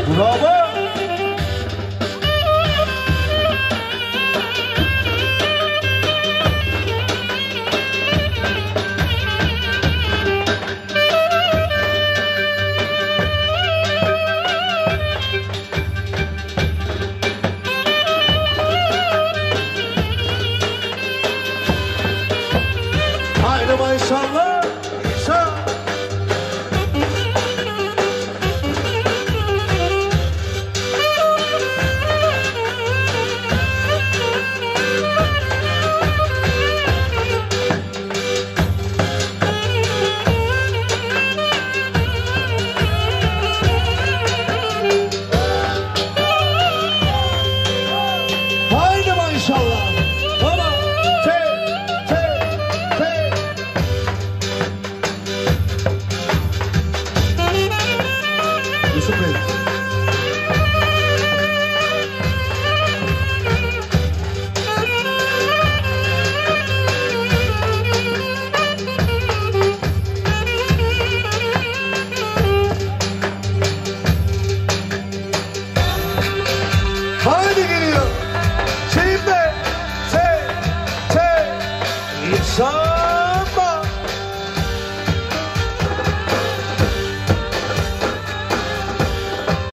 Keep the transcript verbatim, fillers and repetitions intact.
Bravo. Haydi maşallah. İnşallah. Haydi maşallah. Baba. Te, te, te. Yusuf Bey. Haydi geliyor. Şimdi te te insan.